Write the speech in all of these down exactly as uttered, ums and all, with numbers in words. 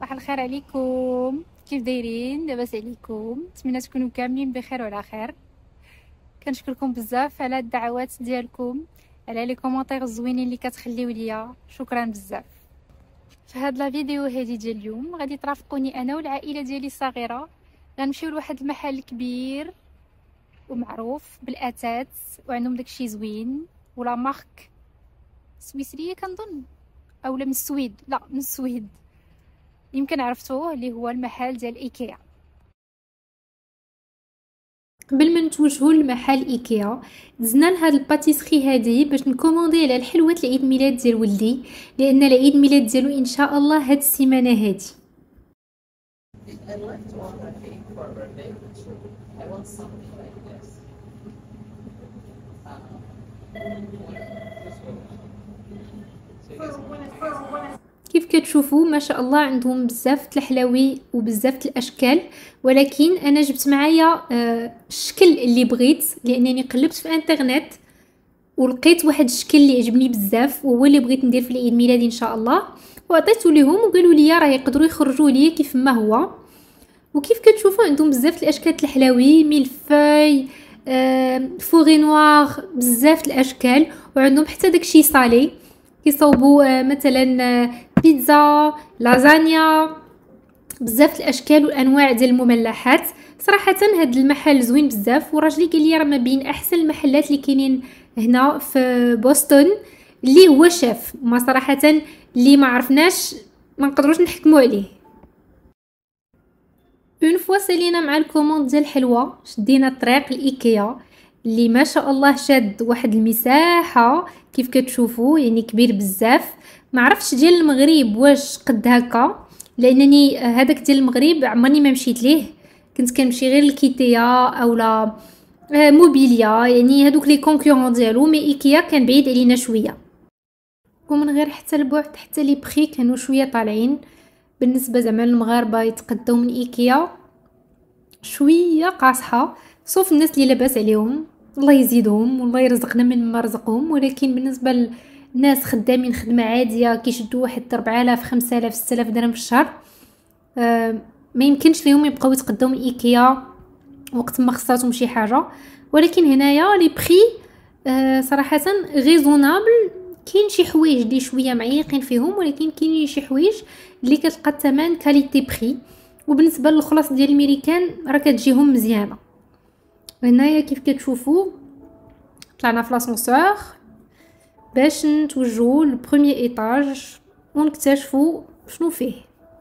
صباح الخير عليكم. كيف دايرين؟ لاباس عليكم؟ نتمنى تكونوا كاملين بخير وعلى خير. كنشكركم بزاف على الدعوات ديالكم، على لي كومونتير الزوينين اللي كتخليو ليا، شكرا بزاف. في هاد لا فيديو هادي ديال اليوم غادي ترافقوني انا والعائله ديالي الصغيره، غنمشيو لواحد المحل كبير ومعروف بالاثاث وعندهم داكشي زوين، ولا مارك سويسريه كنظن، اولا من السويد، لا من السويد يمكن عرفتوه، اللي هو المحل ديال ايكيا. قبل ما نتوجهوا لمحل ايكيا دزنا لهاد الباتيسري هادي باش نكوموندي على الحلوات العيد ميلاد ديال ولدي، لان العيد ميلاد ديالو ان شاء الله هاد السيمانه هادي. كيف كتشوفوا ما شاء الله عندهم بزاف الحلاوي وبزاف الاشكال، ولكن انا جبت معايا آه الشكل اللي بغيت، لانني قلبت في انترنت ولقيت واحد الشكل اللي عجبني بزاف وهو اللي بغيت ندير في العيد ميلادي ان شاء الله، وعطيته لهم وقالوا لي راه يقدروا يخرجوا لي كيف ما هو. وكيف كتشوفوا عندهم بزاف الاشكال الحلاوي، ميلفاي، آه فوري نوار، بزاف الاشكال، وعندهم حتى داكشي صالي كيصاوبوا آه مثلا آه بيتزا، لازانيا، بزاف الاشكال والانواع ديال المملحات. صراحه هذا المحل زوين بزاف، وراجلي قال لي راه ما بين احسن المحلات اللي كاينين هنا في بوسطن، اللي هو شاف ما صراحه اللي ما عرفناش ما نقدروش نحكموا عليه. اون فوا سالينا مع الكوموند ديال الحلوى شدينا الطريق لايكيا اللي ما شاء الله شاد واحد المساحه كيف كتشوفوا، يعني كبير بزاف. ما عرفتش ديال المغرب واش قد هكا، لانني هذاك ديال المغرب عمرني ما مشيت ليه، كنت كنمشي غير لكيتيا اولا موبيليا، يعني هذوك لي كونكورون ديالو. مي ايكيا كان بعيد علينا شويه، ومن غير حتى البعد حتى لي بري كانوا شويه طالعين بالنسبه زعما المغاربه يتقداو من ايكيا شويه قاصحه، صوف الناس اللي لاباس عليهم الله يزيدهم والله يرزقنا من ما رزقهم. ولكن بالنسبه للناس خدامين خدمه عاديه كيشدوا واحد أربعة آلاف خمسة آلاف ستة آلاف درهم في الشهر، آه ما يمكنش ليهم يبقاو يتقداو من ايكيا وقت ما خصاتهم شي حاجه. ولكن هنايا لي بري آه صراحه ريزونابل، كاين شي حوايج اللي شويه معيقين فيهم، ولكن كاينين شي حوايج اللي كتلقى الثمن كاليتي بري، وبالنسبه للخلاص ديال الميريكان راه كتجيهم مزيانه. هنايا كيف كتشوفوا طلعنا في لاسانسور باش نتوجهوا للبروميير ايطاج ونكتشفوا شنو فيه.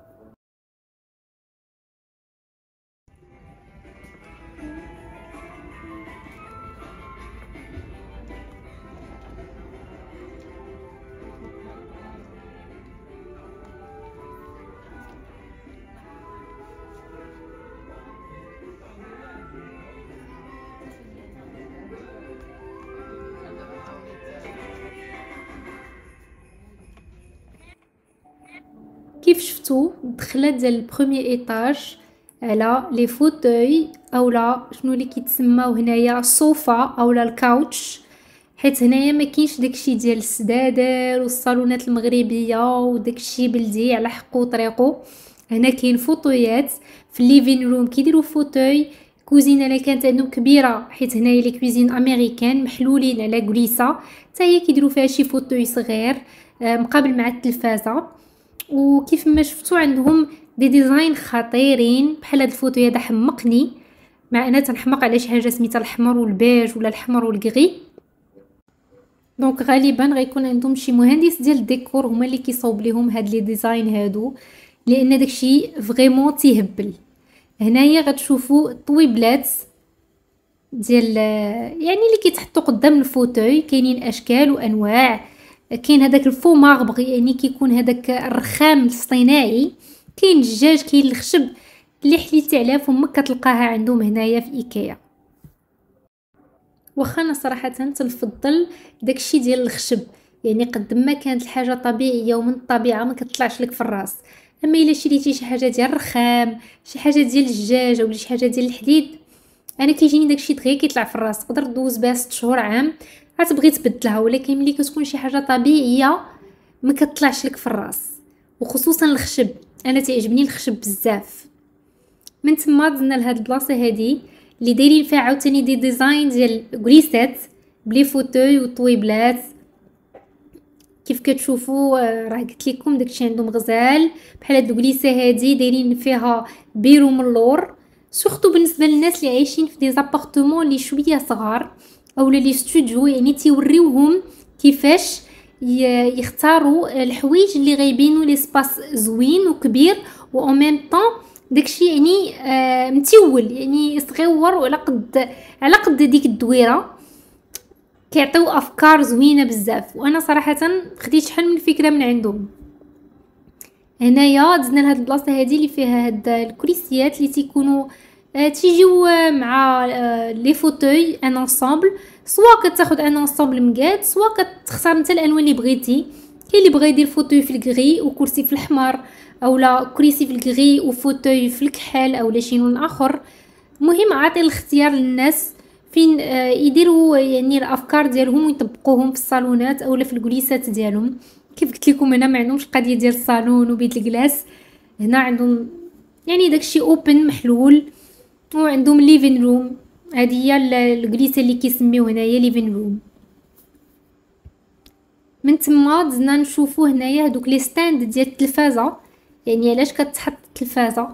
كيف شفتوا الدخله ديال البروميير ايطاج على لي فوتوي اولا شنو اللي كيتسماو هنايا الصوفا اولا الكاوتش، حيت هنايا ما كاينش داكشي ديال السدادر والصالونات المغربيه وداكشي بلدي على حقو طريقو. هنا كاين فوتويات في الليفين روم كيديروا فوتوي. كوزينه اللي كانت عندهم كبيره، حيت هنايا لي كوزين امريكان محلولين على كليسه، حتى هي كيديروا فيها شي فوتوي صغير مقابل مع التلفازه. وكيف ما شفتوا عندهم دي ديزاين خطيرين، بحال هاد الفوتو هذا حمقني، مع انا تنحمق على شي حاجه سميتها الحمر والبيج ولا الحمر والكغي. دونك غالبا غيكون عندهم شي مهندس ديال الديكور هما اللي كيصاوب ليهم هاد لي ديزاين هادو، لان داكشي فريمون تيهبل. هنايا غتشوفوا طويبلات ديال يعني اللي كيتحطوا قدام الفوتوي، كاينين اشكال وانواع. كاين هذاك الفو ماربغ يعني كيكون هذاك الرخام الصناعي، كاين الدجاج، كاين الخشب اللي حليتي عليها فمك كتلقاها عندهم هنايا في ايكيا. واخا انا صراحه تنفضل داكشي ديال الخشب، يعني قد ما كانت الحاجه طبيعيه ومن الطبيعه ما كتطلعش لك في الراس. اما الا شريتي شي حاجه ديال الرخام، شي حاجه ديال الدجاج ولا شي حاجه ديال الحديد، انا كيجيني داكشي دغيا كيطلع في الراس، تقدر دوز بها ست شهور عام غتبغي تبدلها. ولكن ملي كتكون شي حاجه طبيعيه ما كتطلعش لك في الراس، وخصوصا الخشب انا تعجبني الخشب بزاف. من تما دزنا لهاد البلاصه هادي اللي دايرين فيها عاوتاني دي ديزاين ديال كريسات بلي فوتوي وطويبلات. كيف كتشوفوا راه قلت لكم داكشي عندهم غزال بحال هاد الكليسه هادي دايرين فيها بيرو من اللور، سورتو بالنسبه للناس اللي عايشين في دي زابارتمون اللي شويه صغار اولا لي ستوديو، يعني تيوريوهم كيفاش يختاروا الحوايج اللي غيبينوا لي سباس زوين وكبير و اون ميم طون داكشي يعني آه متول، يعني صغيور وعلى قد على قد ديك الدويره، كيعطيو افكار زوينه بزاف. وانا صراحه خديت شحال من فكره من عندهم. هنايا دزنا لهاد البلاصه هادي اللي فيها هاد الكريسيات اللي تيكونوا آه تيجيو مع آه لي فوتوي ان انصامبل، سواء كتاخد ان انصامبل مقاد سواء كتختار انت الالوان اللي بغيتي. كاين اللي بغى يدير فوتوي في الكغي وكرسي في الاحمر، اولا كرسي في الكغي وفوتوي في الكحل اولا شي لون اخر. المهم عاطي الاختيار للناس فين آه يديروا يعني الافكار ديالهم ويطبقوهم في الصالونات اولا في الجليسات ديالهم. كيف قلت لكم هنا ما عندهمش قضيه ديال الصالون وبيت الجلاس، هنا عندهم يعني داكشي اوبن محلول، وعندهم ليفين روم. هذه هي الجليسه اللي كيسميو هنايا ليفين روم. من تما دزنا نشوفوا هنايا هذوك لي ستاند ديال التلفازه، يعني علاش كتحط التلفازه.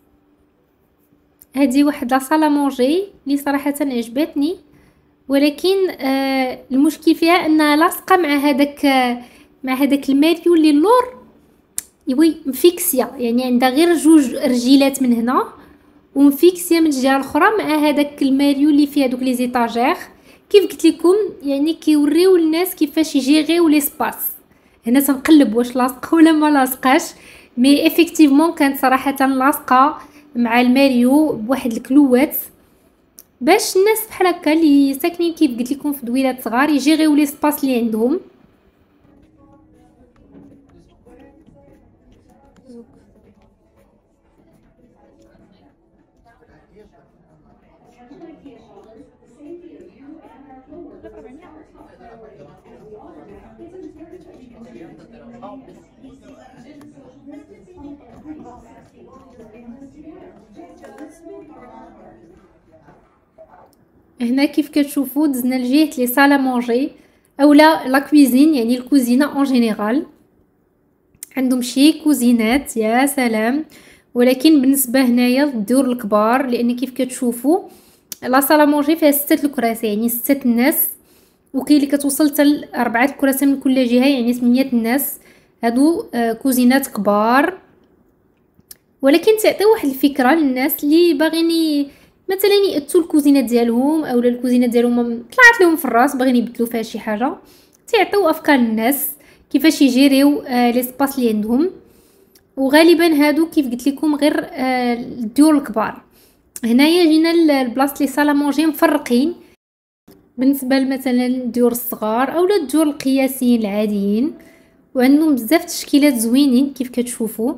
هذه واحد لا صاله مونجي اللي صراحه عجبتني، ولكن آه المشكل فيها انها لاصقه مع هذاك آه مع هذاك الماريو اللي اللور يوي مفيكسيا، يعني عندها غير جوج رجيلات من هنا ومفيكسيا من الجهه الاخرى مع هذاك الماريو اللي فيه هذوك لي زيتاجير. كيف قلت لكم يعني كيوريو الناس كيفاش يجيريو لي سباس. هنا تنقلب واش لاصقه ولا ما لاصقاش، مي افيكتيفمون كانت صراحه لاصقه مع الماريو بواحد الكلوات باش الناس بحال هكا اللي ساكنين كيف قلت لكم في دويلات صغار يجيريو لي سباس اللي عندهم. هنا كيف كتشوفوا دزنا لجهه لي صالا مونجي اولا لا كويزين، يعني الكوزينه اون جينيرال. عندهم شي كوزينات يا سلام، ولكن بالنسبه هنايا للدور الكبار، لان كيف كتشوفوا لا صالا مونجي فيها ستة الكراسي يعني ستة الناس، وكاين اللي كتوصل حتى أربعة الكراسي من كل جهه يعني ثمانية الناس. هادو آه كوزينات كبار، ولكن تعطي واحد الفكره للناس اللي باغيين مثلا ياتوا الكوزينه ديالهم اولا الكوزينه ديالهم طلعت لهم في الراس باغيين يبدلوا فيها شي حاجه، تعطيو افكار للناس كيفاش يجيريو آه لي سباس اللي عندهم. وغالبا هادو كيف قلت لكم غير آه الديور الكبار. هنايا جينا لبلاصه لي صالا مونجي مفرقين بالنسبه مثلا الديور الصغار اولا الديور القياسيين العاديين، وعندهم بزاف تشكيلات زوينين كيف كتشوفوا،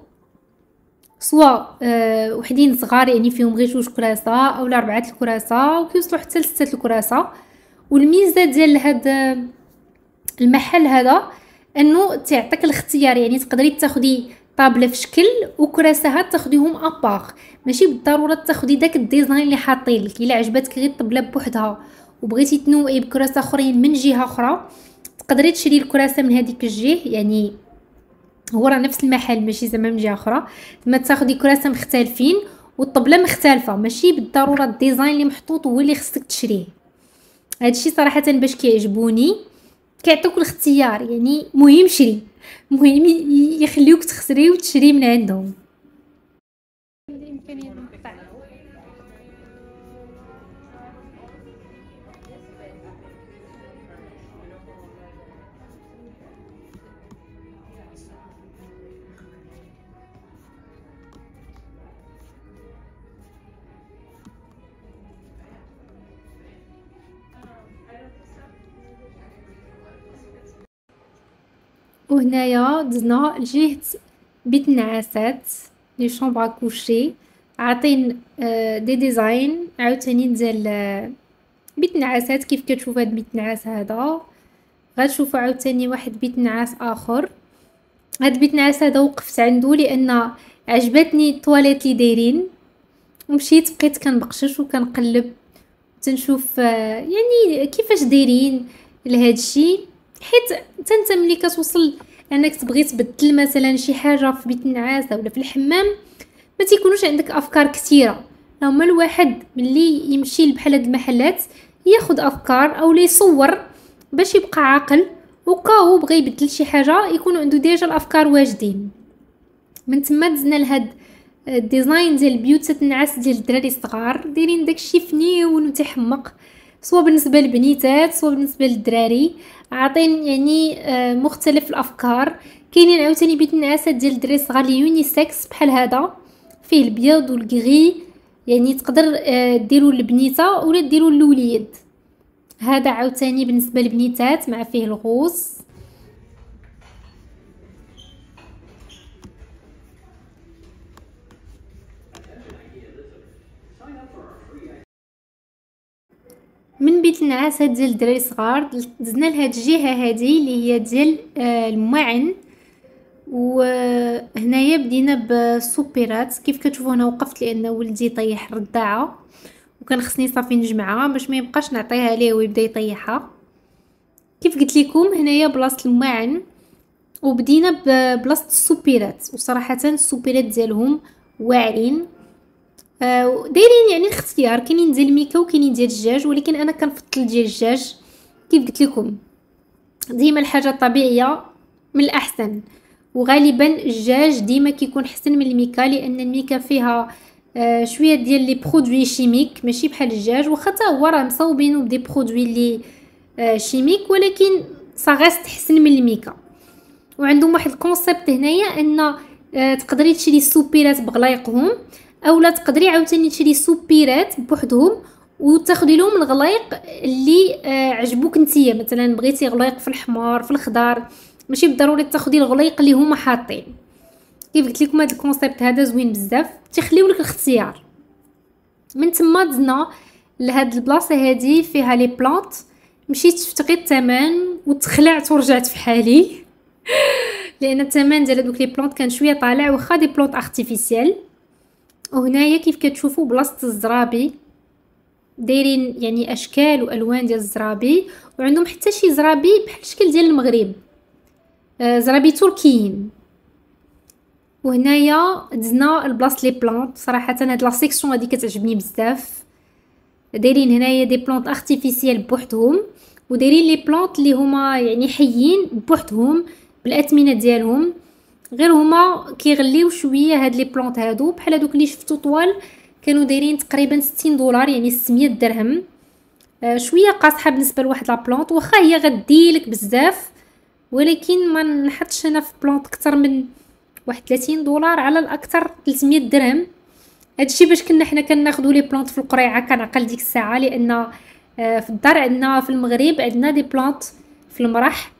سواء آه وحدين صغار يعني فيهم غير جوج كراسه اولا اربعه الكراسه وكيوصلوا حتى لسته الكراسه. والميزه ديال هذا المحل هذا انه تعطيك الاختيار، يعني تقدري تاخدي طابله في شكل وكراسات تاخديهم اباغ، ماشي بالضروره تاخدي داك الديزاين اللي حاطين لك. الا عجبتك غير الطبله بوحدها وبغيتي تنوعي بكراسه اخرين من جهه اخرى تقدري تشري الكراسه من هذيك الجهه، يعني هو راه نفس المحل ماشي زعما من جهه اخرى، ما تاخدي كراسه مختلفين والطبله مختلفه، ماشي بالضروره الديزاين اللي محطوط هو اللي خصك تشريه. هادشي صراحه باش كيعجبوني كيعطوك الاختيار، يعني مهم شري، مهم يخليوك تخسري وتشري من عندهم. وهنايا دزنا لجهه بيت النعاسات لي شومبر كوشي، عاطين آه دي ديزاين عاوتاني ديال آه بيت النعاسات. كيف كتشوفوا هاد بيت النعاس هذا غتشوفوا عاوتاني واحد بيت نعاس اخر. هاد بيت النعاس هذا وقفت عنده لان عجبتني الطواليت اللي دايرين، ومشيت بقيت كنبقشش وكنقلب تنشوف يعني كيفاش دايرين لهذا الشيء. حيت حتى انت ملي كتوصل انك تبغي تبدل مثلا شي حاجه في بيت النعاس ولا في الحمام، ما تيكونوش عندك افكار كثيره. هما الواحد ملي يمشي بحال هاد المحلات ياخد افكار او يصور باش يبقى عاقل، وكاو بغى يبدل شي حاجه يكون عنده ديجا الافكار واجدين. من تما دزنا لهاد الديزاين ديال البيوت النعاس ديال الدراري الصغار، دايرين داكشي فنيون وتيحمق، سواء بالنسبه للبنيتات سواء بالنسبه للدراري، عاطين يعني مختلف الافكار. كاينين عاوتاني بيت النعاسات ديال الدراري الصغار لي يونيسكس بحال هذا، فيه البيض والغري، يعني تقدر ديروا للبنيته ولا ديروا للوليد. هذا عاوتاني بالنسبه للبنيتات مع فيه الغوص. من بيت النعاسات ديال الدراري الصغار دزنا لهاد الجهه هذه اللي هي ديال الماعن، وهنايا بدينا بالسوبيرات. كيف كتشوفوا انا وقفت لان ولدي طيح الرضاعه وكان خصني صافي نجمعها باش ما يبقاش نعطيها ليه ويبدا يطيحها. كيف قلت لكم هنايا بلاصه الماعن، وبدينا ببلاصه السوبيرات. وصراحه السوبيرات ديالهم واعرين، آه دايرين يعني اختيار، كاينين ديال الميكا وكاينين ديال الدجاج، ولكن انا كنفضل ديال الدجاج. كيف قلت لكم ديما الحاجه الطبيعيه من الاحسن، وغالبا الدجاج ديما كيكون احسن من الميكا، لان الميكا فيها آه شويه ديال لي برودوي شيميك ماشي بحال الدجاج، واخا حتى هو راه مصاوبينو بدي برودوي لي آه شيميك، ولكن صاغاست احسن من الميكا. وعندهم واحد الكونسيبت هنايا ان آه تقدري تشري السوبيرات بغلايقهم، اولا تقدري عاوتاني تشري سوبيرات بوحدهم وتاخدي لهم الغلايق اللي آه عجبوك نتيا. مثلا بغيتي غلايق في الحمار في الخضار، ماشي بالضروري تاخدي الغلايق اللي هما حاطين. كيف قلت لكم هذا الكونسيبت هذا زوين بزاف، تيخليو لك الاختيار. من تما دزنا لهاد البلاصه هذه فيها لي بلانط، مشيت شفت غير الثمن وتخلعت ورجعت في حالي لان الثمن ديال هذوك لي بلانط كان شويه طالع، واخا دي بلانط ارتيفيسيال. وهنايا كيف كتشوفوا بلاصه الزرابي، دايرين يعني اشكال والوان ديال الزرابي، وعندهم حتى شي زرابي بحال الشكل ديال المغرب، آه زرابي تركيين. وهنايا دزنا البلاصه لي بلانط. صراحه هاد لا سيكسيون هادي كتعجبني بزاف، دايرين هنايا دي بلانط ارتيفيسيال بوحدهم، ودايرين لي بلانط اللي هما يعني حيين بوحدهم بالاثمنه ديالهم، غير هما كيغليو شويه هاد لي بلانط هادو. بحال هادوك اللي شفتو طوال كانوا دايرين تقريبا ستين دولار، يعني ستمية درهم. آه شويه قاصحه بالنسبه لواحد لا بلانط، واخا هي غديلك بزاف، ولكن ما نحطش انا في بلانط اكثر من واحد ثلاثين دولار، على الاكثر ثلاثمية درهم. هادشي باش كنا حنا كناخذوا لي بلانط في القريعه كنعقل ديك الساعه، لان آه في الدار عندنا في المغرب عندنا دي بلانط في المرح.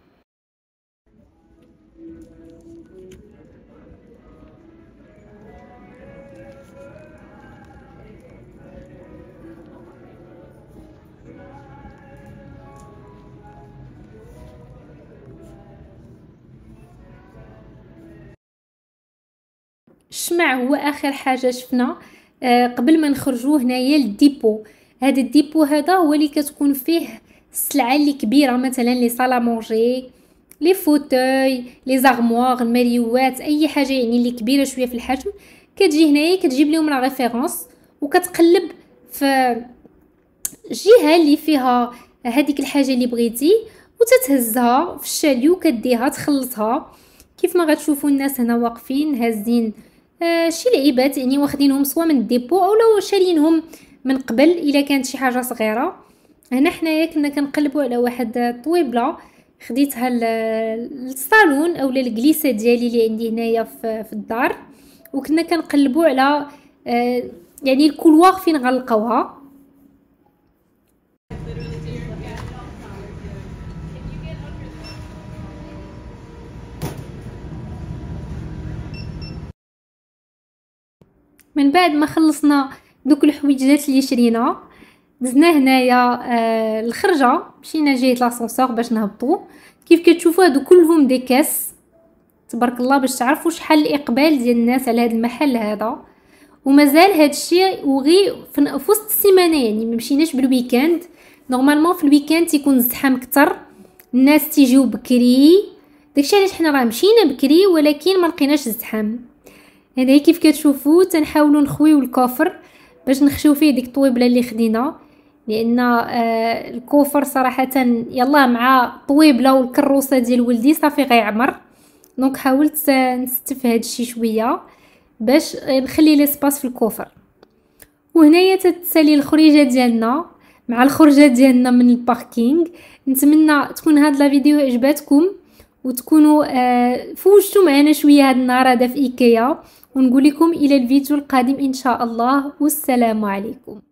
الشمع هو اخر حاجه شفنا آه قبل ما نخرجوا هنايا للديبو. هذا الديبو هذا هو اللي كتكون فيه السلعه اللي كبيره، مثلا لي صالا مونجي، لي فوتوي، لي زارموار، الماريوات، اي حاجه يعني اللي كبيره شويه في الحجم كتجي هنايا كتجيب لهم لا ريفيرونس، وكتقلب في الجهه اللي فيها هذيك الحاجه اللي بغيتي وتتهزها في الشاليو كديها تخلصها. كيف ما غتشوفوا الناس هنا واقفين هازين آه شي لعيبات، يعني واخدينهم سوا من الديبو او لو شارينهم من قبل الا كانت شي حاجه صغيره. هنا حنايا كنا كنقلبوا على واحد الطويبله خديتها للصالون اولا الجليسه ديالي اللي عندي هنايا في, في الدار، وكنا كنقلبوا على آه يعني الكولوار فين غنلقاوها. من بعد ما خلصنا دوك الحويجات اللي شرينا دزنا هنايا آه الخرجه، مشينا جهه لاسانسور باش نهبطوا. كيف كتشوفوا هادو كلهم دي كاس تبارك الله باش تعرفوا شحال الاقبال ديال الناس على هذا المحل هذا. ومازال هذا الشيء وغي في وسط السيمانه، يعني ما مشيناش بالويكاند. نورمالمون في الويكاند تيكون الزحام اكثر، الناس تيجيو بكري، داكشي علاش حنا راه مشينا بكري ولكن ما لقيناش الزحام. هذا كيف كتشوفوا تنحاولوا نخويو الكوفر باش نخشيو فيه ديك الطويبله اللي خدينا، لان آه الكوفر صراحه يلا مع طويبله والكروسه ديال ولدي صافي غيعمر. دونك حاولت نستف هذا الشيء شويه باش نخلي ليسباس في الكوفر. وهنايا تتسالي الخريجه ديالنا مع الخرجه ديالنا من الباركينغ. نتمنى تكون هاد لا فيديو عجباتكم وتكونوا آه فوجتوا معنا شويه هاد النهار هذا في ايكيا. ونقول لكم الى الفيديو القادم ان شاء الله، والسلام عليكم.